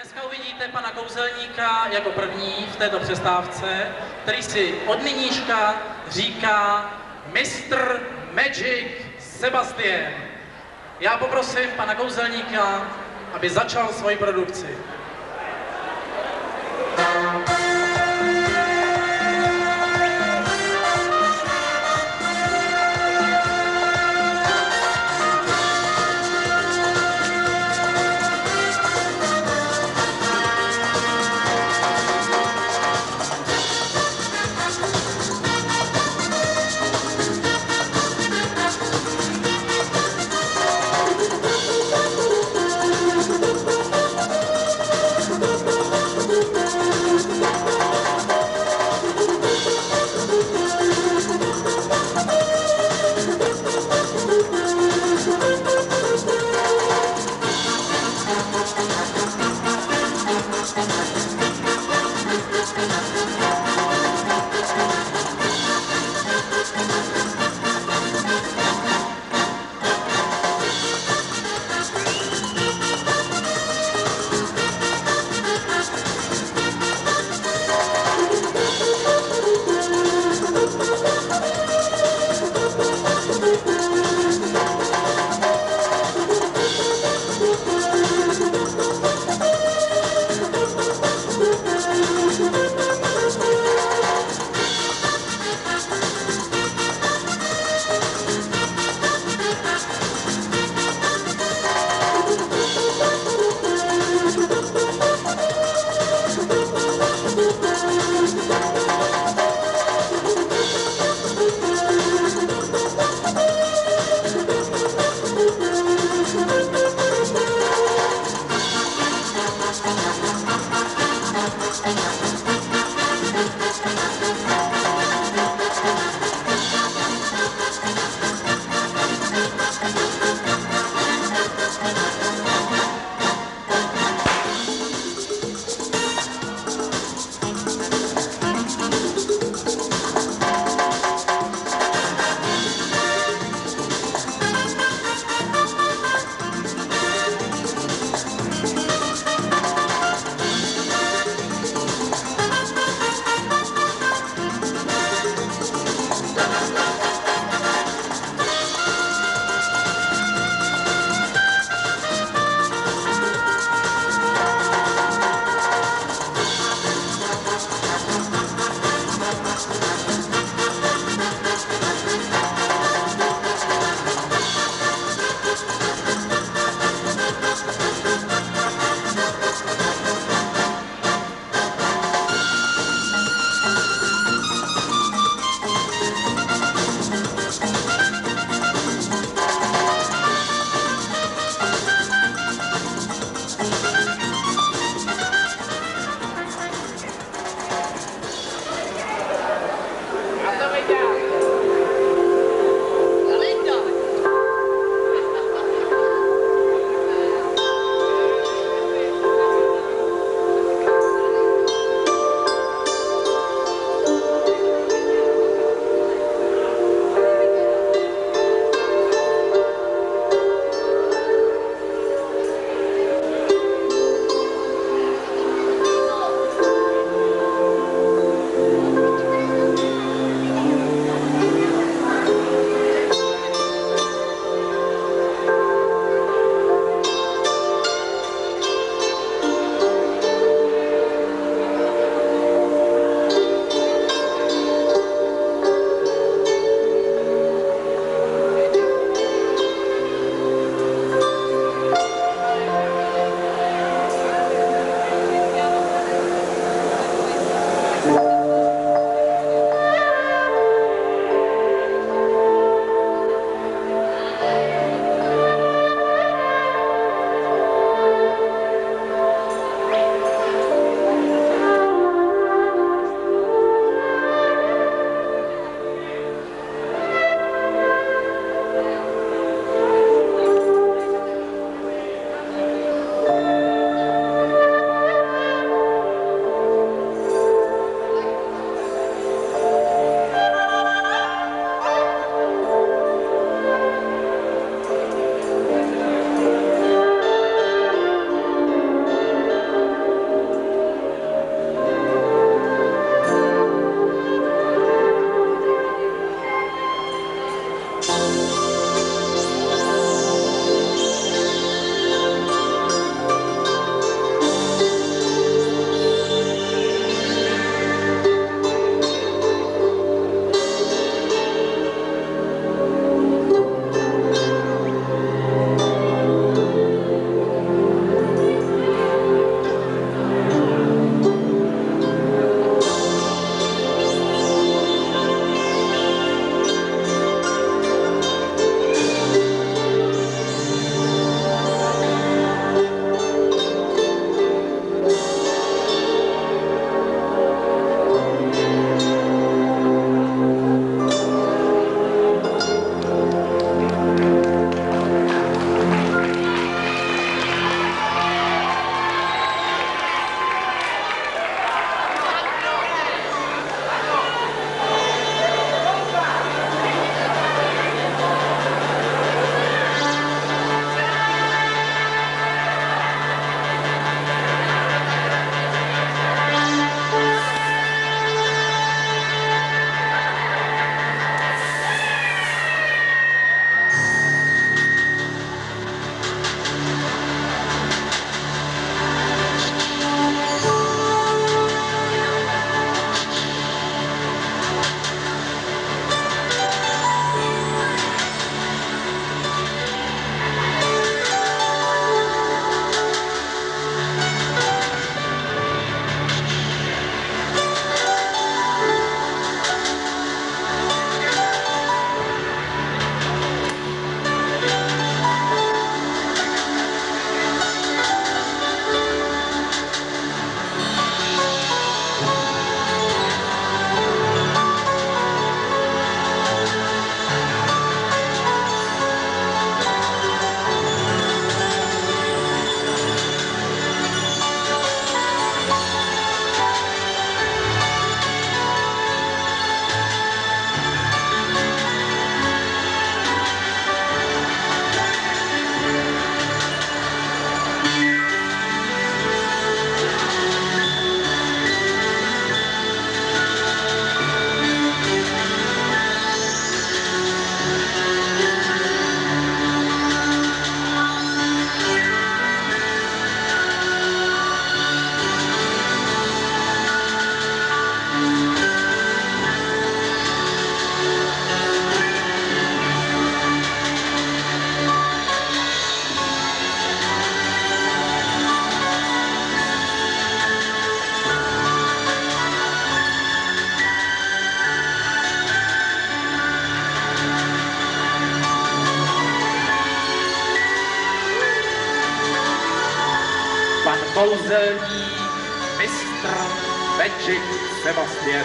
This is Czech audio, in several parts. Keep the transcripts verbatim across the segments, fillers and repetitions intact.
Dneska uvidíte pana kouzelníka jako první v této přestávce, který si od nyníška říká mistr Magic Sebastian. Já poprosím pana kouzelníka, aby začal svoji produkci. kouzelní mistr Magic Sebastian.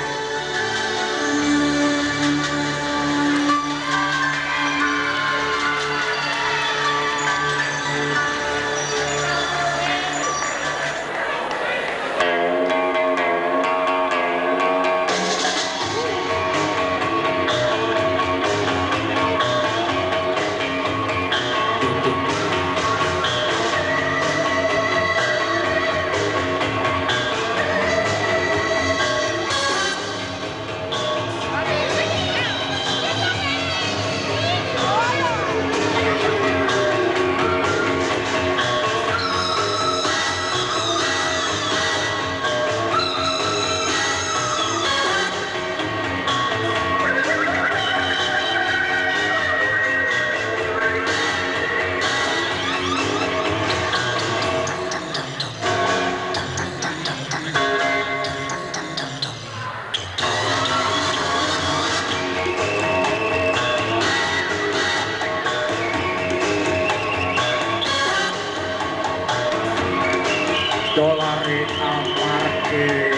Dolary a marky.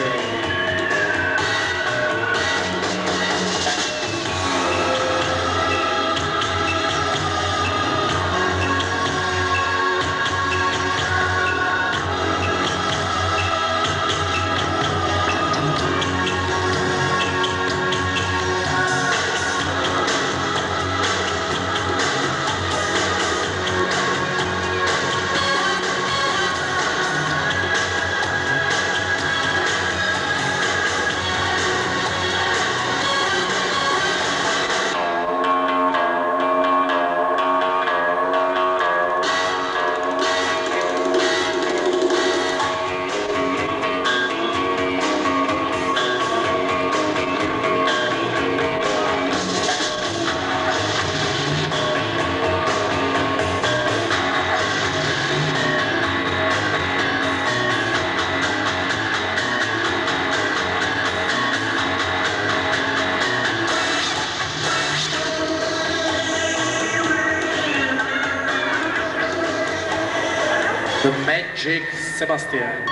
The Magic Sebastian.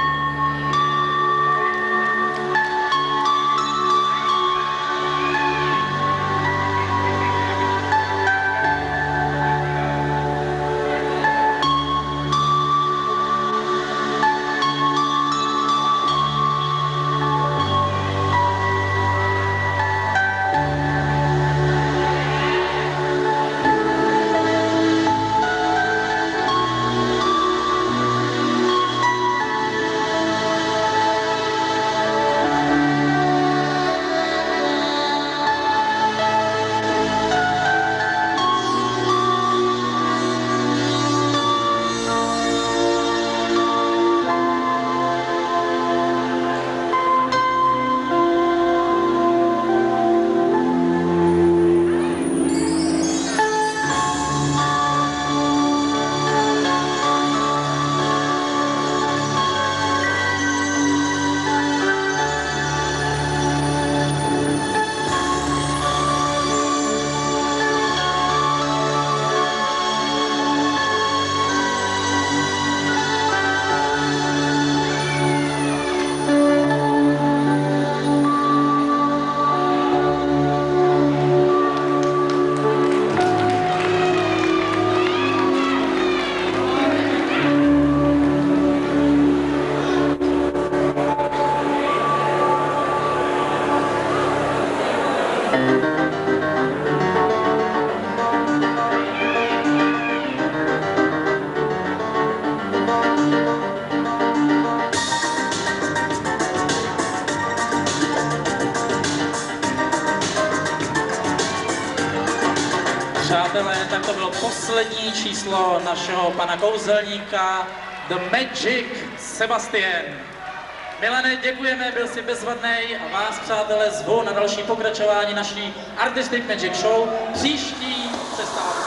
Přátelé, tak to bylo poslední číslo našeho pana kouzelníka The Magic Sebastian. Milane, děkujeme, byl jsi bezvadnej a vás, přátelé, zvu na další pokračování naší Artistic Magic Show příští přestávku.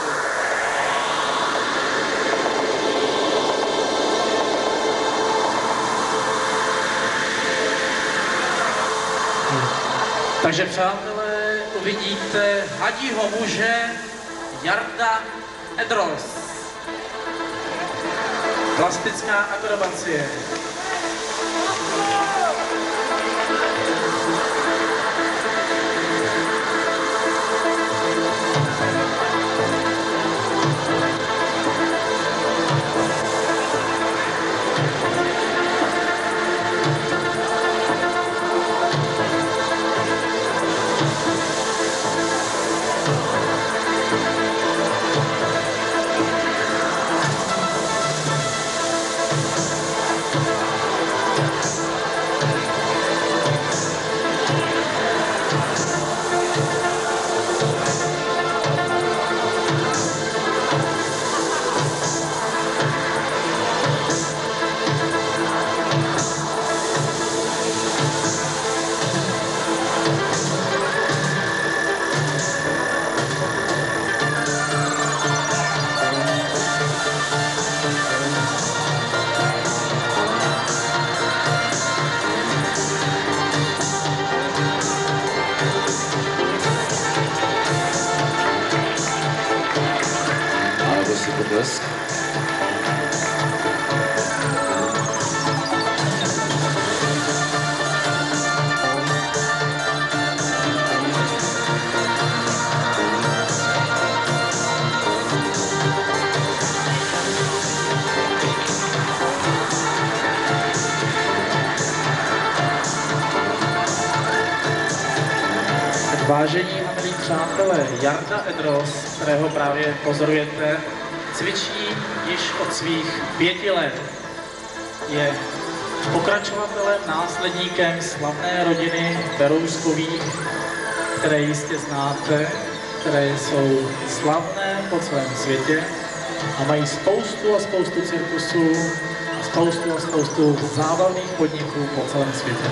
Takže, přátelé, uvidíte hadího muže Jarda Edros. Plastická akrobacie. potlesk. Vážení a milí přátelé, Jarda Edros, kterého právě pozorujete, cvičí již od svých pěti let. Je pokračovatelem, následníkem slavné rodiny Berouskových, které jistě znáte, které jsou slavné po celém světě a mají spoustu a spoustu cirkusů a spoustu a spoustu zábavných podniků po celém světě.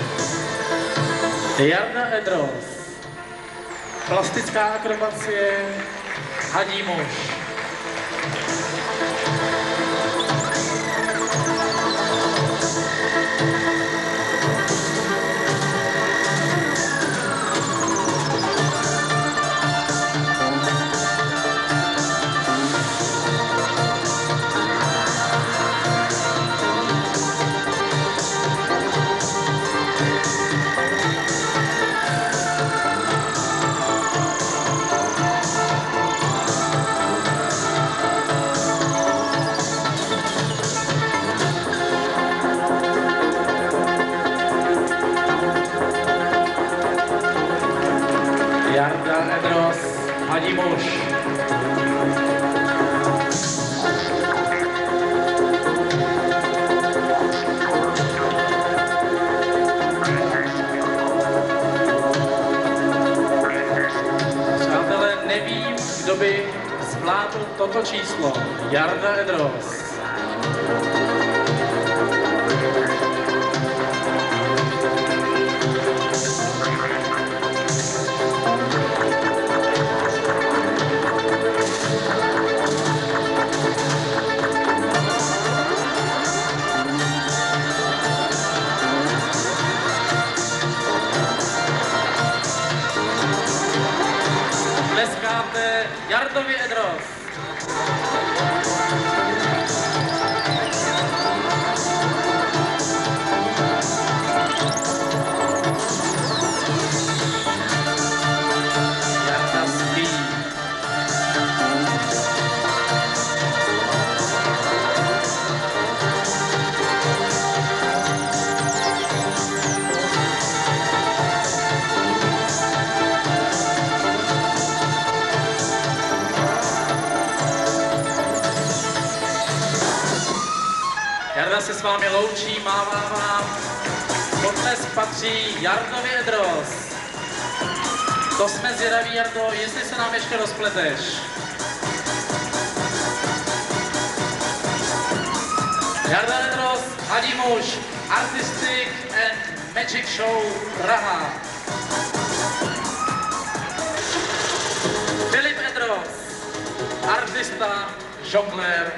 Jarda Edros. Plastická akrobacie, hadí muž. Jarda Edros, hadí muž. Přátelé, nevím, kdo by zvládl toto číslo. Jarda Edros. Tleskáte Jardovi Edros. Jarda spí. Jarda se s vámi loučí, mává vám. Potlesk patří Jardovi Edros. To jsme zvědaví, Jardo, jestli se nám ještě rozpleteš. Jarda Edros, hadí muž, Artistic and Magic Show Praha. Filip Edros, artista, žonglér.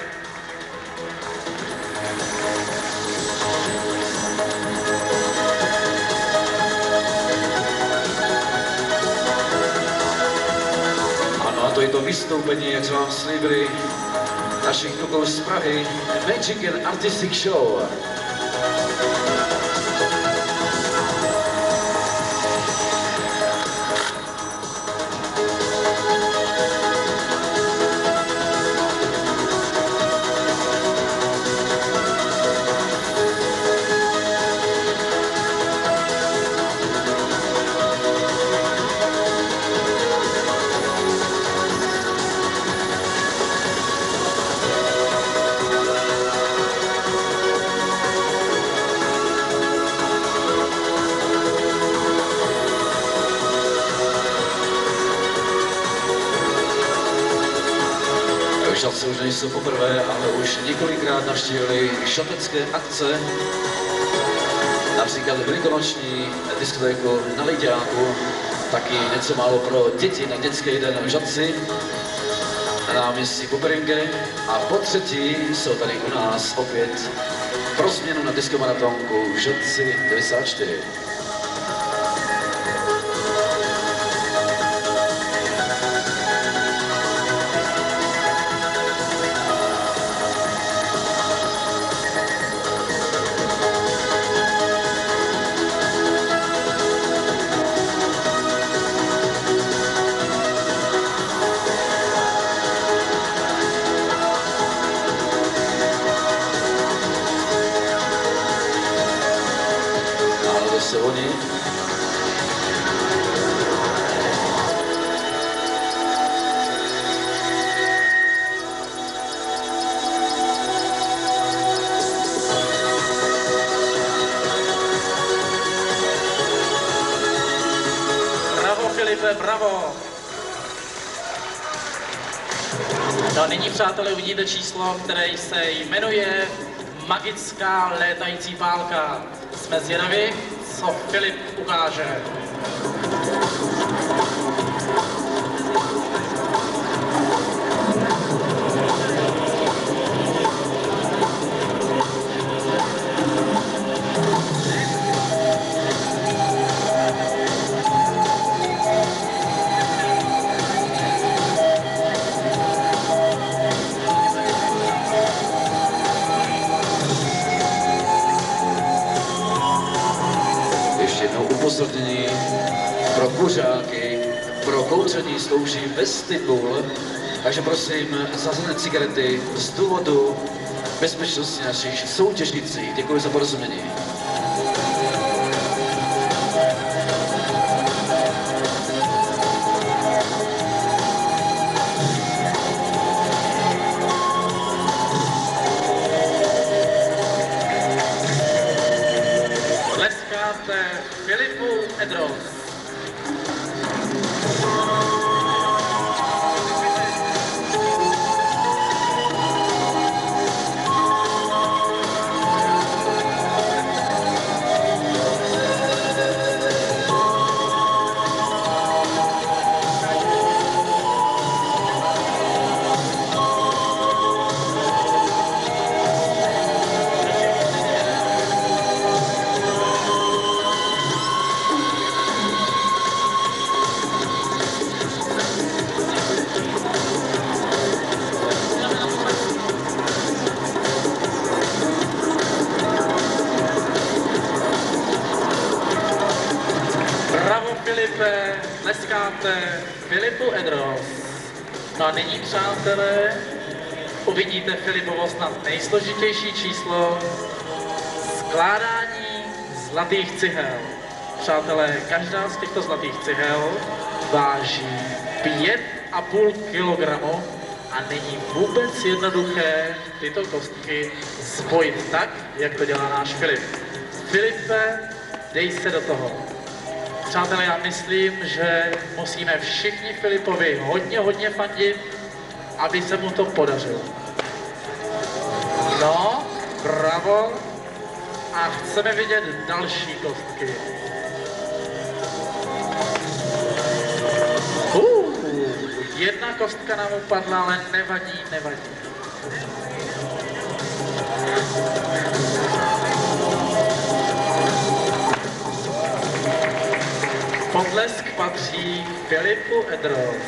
Ano, a to je to vystoupení, jak jsme vám slíbili, našich kluků z Prahy, Magic and Artistic Show. Žatci už nejsou poprvé, ale už několikrát navštívili žatecké akce, například velikonoční diskotéku na Liďáku, taky něco málo pro děti na dětský den v Žatci, na náměstí Poperinge a po třetí jsou tady u nás opět pro změnu na diskomaratonku v Žatci devadesát čtyři. Filipe, bravo. No nyní, přátelé, uvidíte číslo, které se jmenuje Magická létající pálka. Jsme zvědaví, co Filip ukáže. Upozornění pro kuřáky, pro kouření slouží vestibul, takže prosím zařazené cigarety z důvodu bezpečnosti našich soutěžících. Děkuji za porozumění. Filipu Edros. Filipe, tleskáte Filipu Edros. No a nyní, přátelé, uvidíte Filipovo snad nejsložitější číslo skládání zlatých cihel. Přátelé, každá z těchto zlatých cihel váží pět a půl kilogramu a není vůbec jednoduché tyto kostky spojit tak, jak to dělá náš Filip. Filipe, dej se do toho. Přátelé, já myslím, že musíme všichni Filipovi hodně, hodně fandit, aby se mu to podařilo. No, bravo. A chceme vidět další kostky. Uh, jedna kostka nám upadla, ale nevadí, nevadí. Potlesk patří Filipu Edros.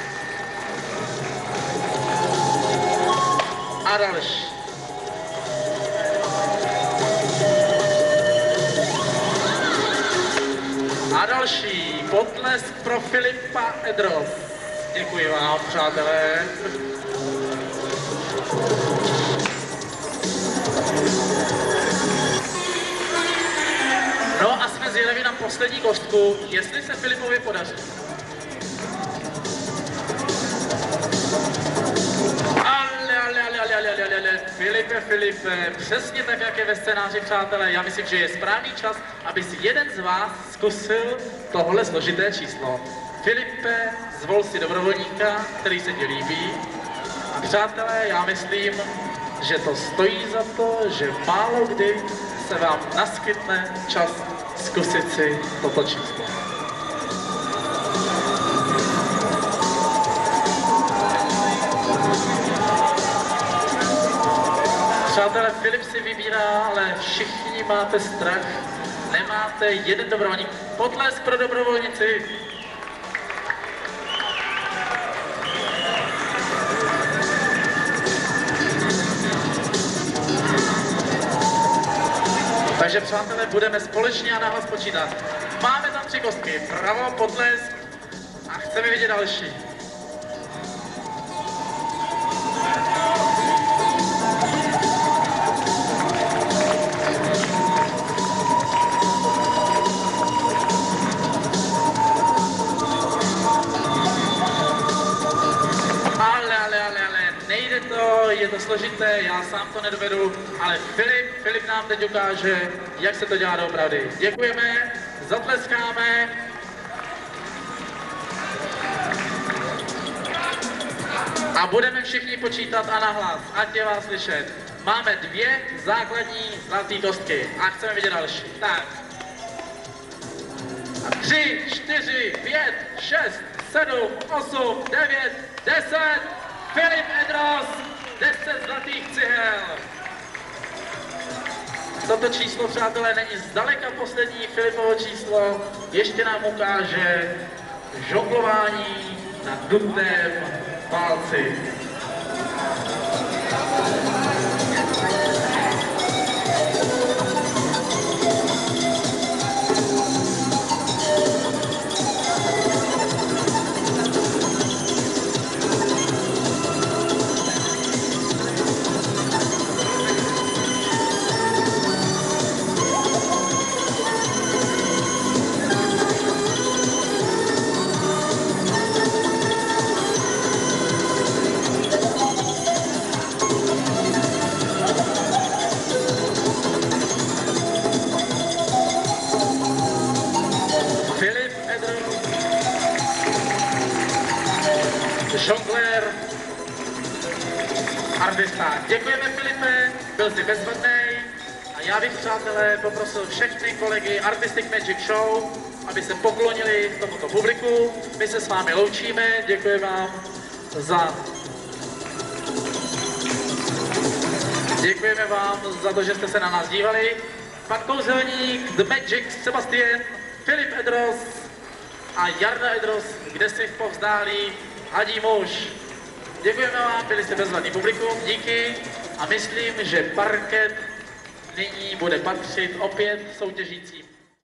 A další. A další potlesk pro Filipa Edros. Děkuji vám, přátelé. No a jsme zvědaví na poslední kostku, jestli se Filipovi podaří. Ale, ale, ale, ale, ale, ale, ale, Filipe, Filipe, přesně tak, jak je ve scénáři, přátelé, já myslím, že je správný čas, aby si jeden z vás zkusil tohle složité číslo. Filipe, zvol si dobrovolníka, který se ti líbí. A přátelé, já myslím, že to stojí za to, že málo kdy se vám naskytne čas zkusit si toto číslo. Přátelé, Filip si vybírá, ale všichni máte strach. Nemáte jeden dobrovolník. Potlesk pro dobrovolnici. Takže, přátelé, budeme společně a nahlas počítat. Máme tam tři kostky. Bravo, potlesk. A chceme vidět další. Je to složité, já sám to nedovedu, ale Filip, Filip nám teď ukáže, jak se to dělá doopravdy. Děkujeme, zatleskáme. A budeme všichni počítat a nahlas, ať je vás slyšet. Máme dvě základní zlaté kostky a chceme vidět další. Tak. A tři, čtyři, pět, šest, sedm, osm, devět, deset. Filip Edros, deset zlatých cihel. Toto číslo, přátelé, není zdaleka poslední Filipovo číslo. Ještě nám ukáže žonglování na dutém palci. Žonglér, artista. Děkujeme, Filipe, byl jsi bezvadný. A já bych, přátelé, poprosil všechny kolegy Artistic Magic Show, aby se poklonili tomuto publiku. My se s vámi loučíme, děkuji vám za... Děkujeme vám za to, že jste se na nás dívali. Pan kouzelník, The Magic Sebastian, Filip Edros a Jarda Edros, kde si povzdálí hadí muž. Děkujeme vám, byli jste bezvadný publikum, díky a myslím, že parket nyní bude patřit opět soutěžícím.